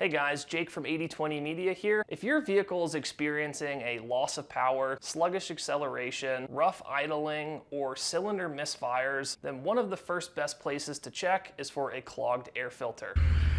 Hey guys, Jake from 80/20 Media here. If your vehicle is experiencing a loss of power, sluggish acceleration, rough idling, or cylinder misfires, then one of the first best places to check is for a clogged air filter.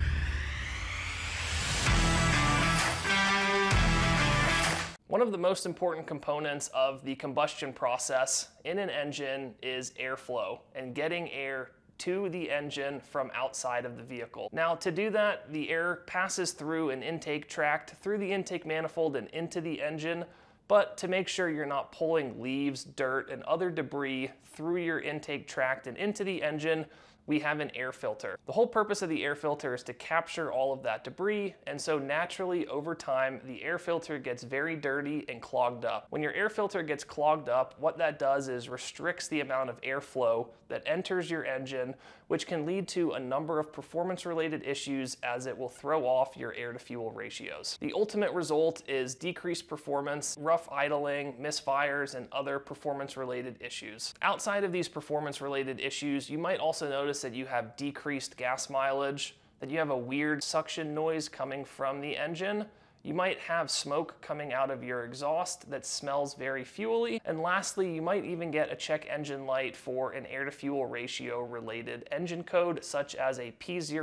One of the most important components of the combustion process in an engine is airflow and getting air to the engine from outside of the vehicle. Now, to do that, the air passes through an intake tract, through the intake manifold and into the engine. But to make sure you're not pulling leaves, dirt, and other debris through your intake tract and into the engine, we have an air filter. The whole purpose of the air filter is to capture all of that debris, and so naturally over time, the air filter gets very dirty and clogged up. When your air filter gets clogged up, what that does is restricts the amount of airflow that enters your engine, which can lead to a number of performance-related issues as it will throw off your air-to-fuel ratios. The ultimate result is decreased performance, rough idling, misfires, and other performance-related issues. Outside of these performance-related issues, you might also notice that you have decreased gas mileage, that you have a weird suction noise coming from the engine. You might have smoke coming out of your exhaust that smells very fuely. And lastly, you might even get a check engine light for an air-to-fuel ratio related engine code, such as a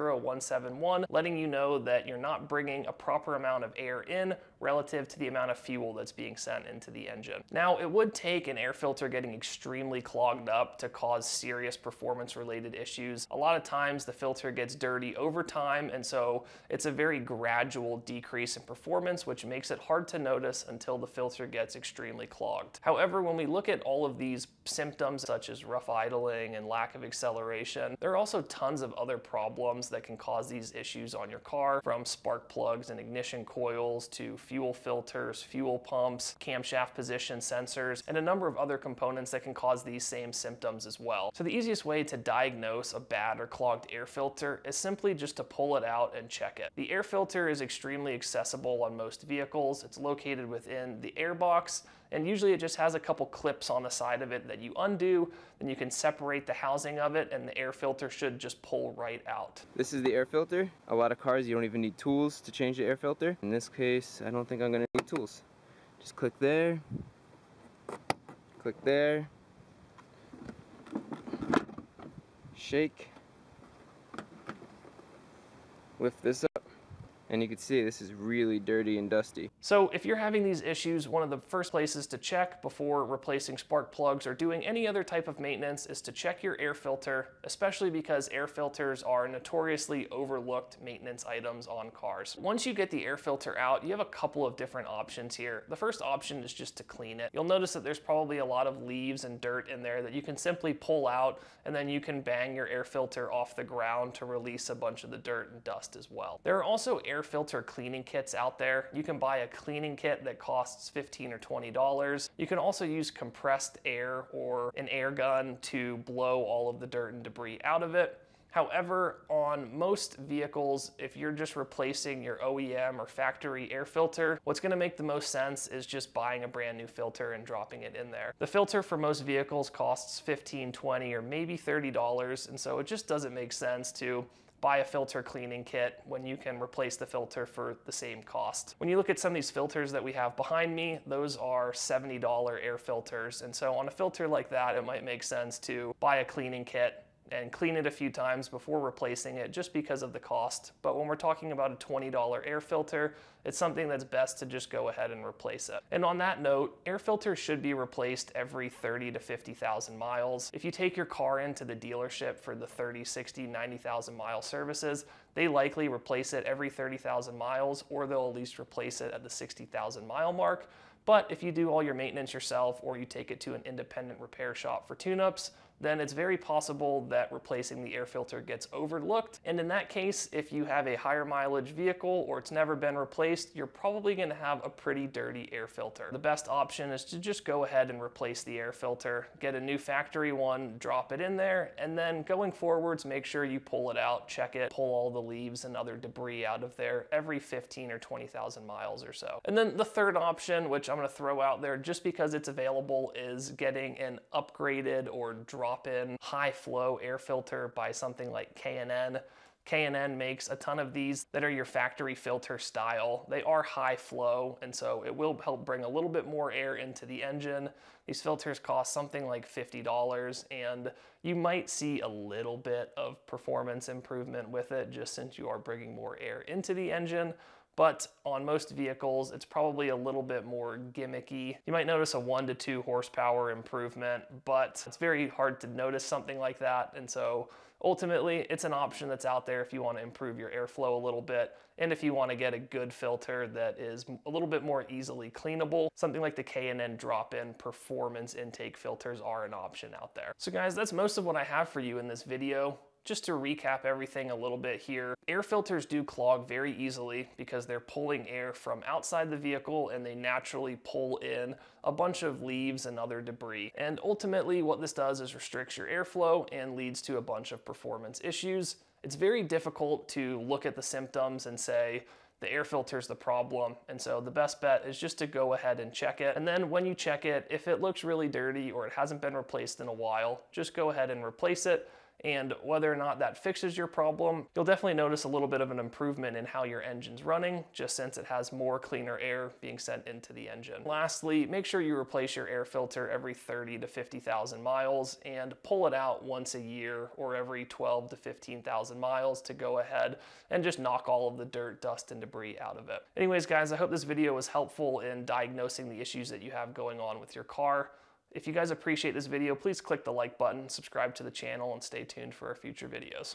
P0171, letting you know that you're not bringing a proper amount of air in relative to the amount of fuel that's being sent into the engine. Now, it would take an air filter getting extremely clogged up to cause serious performance-related issues. A lot of times the filter gets dirty over time, and so it's a very gradual decrease in performance, which makes it hard to notice until the filter gets extremely clogged. However, when we look at all of these symptoms, such as rough idling and lack of acceleration, there are also tons of other problems that can cause these issues on your car, from spark plugs and ignition coils to fuel filters, fuel pumps, camshaft position sensors, and a number of other components that can cause these same symptoms as well. So the easiest way to diagnose a bad or clogged air filter is simply just to pull it out and check it. The air filter is extremely accessible on most vehicles. It's located within the air box, and usually it just has a couple clips on the side of it that you undo, then you can separate the housing of it, and the air filter should just pull right out. This is the air filter. A lot of cars, you don't even need tools to change the air filter. In this case, I don't think I'm gonna need tools. Just click there, shake, lift this up. And you can see this is really dirty and dusty. So if you're having these issues, one of the first places to check before replacing spark plugs or doing any other type of maintenance is to check your air filter, especially because air filters are notoriously overlooked maintenance items on cars. Once you get the air filter out, you have a couple of different options here. The first option is just to clean it. You'll notice that there's probably a lot of leaves and dirt in there that you can simply pull out, and then you can bang your air filter off the ground to release a bunch of the dirt and dust as well. There are also air filter cleaning kits out there. You can buy a cleaning kit that costs $15 or $20. You can also use compressed air or an air gun to blow all of the dirt and debris out of it. However, on most vehicles, if you're just replacing your OEM or factory air filter, what's gonna make the most sense is just buying a brand new filter and dropping it in there. The filter for most vehicles costs $15, $20, or maybe $30, and so it just doesn't make sense to buy a filter cleaning kit when you can replace the filter for the same cost. When you look at some of these filters that we have behind me, those are $70 air filters. And so on a filter like that, it might make sense to buy a cleaning kit and clean it a few times before replacing it just because of the cost. But when we're talking about a $20 air filter, it's something that's best to just go ahead and replace it. And on that note, air filters should be replaced every 30 to 50,000 miles. If you take your car into the dealership for the 30, 60, 90,000 mile services, they likely replace it every 30,000 miles, or they'll at least replace it at the 60,000 mile mark. But if you do all your maintenance yourself, or you take it to an independent repair shop for tune-ups, then it's very possible that replacing the air filter gets overlooked. And in that case, if you have a higher mileage vehicle or it's never been replaced, you're probably gonna have a pretty dirty air filter. The best option is to just go ahead and replace the air filter, get a new factory one, drop it in there, and then going forwards, make sure you pull it out, check it, pull all the leaves and other debris out of there every 15 or 20,000 miles or so. And then the third option, which I'm gonna throw out there just because it's available, is getting an upgraded or drop-in high flow air filter by something like K&N. K&N makes a ton of these that are your factory filter style. They are high flow, and so it will help bring a little bit more air into the engine. These filters cost something like $50, and you might see a little bit of performance improvement with it just since you are bringing more air into the engine. But on most vehicles, it's probably a little bit more gimmicky. You might notice a 1 to 2 horsepower improvement, but it's very hard to notice something like that. And so ultimately, it's an option that's out there if you want to improve your airflow a little bit, and if you want to get a good filter that is a little bit more easily cleanable. Something like the K&N drop-in performance intake filters are an option out there. So guys, that's most of what I have for you in this video. Just to recap everything a little bit here, air filters do clog very easily because they're pulling air from outside the vehicle and they naturally pull in a bunch of leaves and other debris. And ultimately what this does is restricts your airflow and leads to a bunch of performance issues. It's very difficult to look at the symptoms and say, the air filter is the problem, and so the best bet is just to go ahead and check it. And then when you check it, if it looks really dirty or it hasn't been replaced in a while, just go ahead and replace it. And whether or not that fixes your problem, you'll definitely notice a little bit of an improvement in how your engine's running, just since it has more cleaner air being sent into the engine. Lastly, make sure you replace your air filter every 30 to 50,000 miles and pull it out once a year or every 12 to 15,000 miles to go ahead and just knock all of the dirt, dust, and debris out of it. Anyways, guys, I hope this video was helpful in diagnosing the issues that you have going on with your car. If you guys appreciate this video, please click the like button, subscribe to the channel, and stay tuned for our future videos.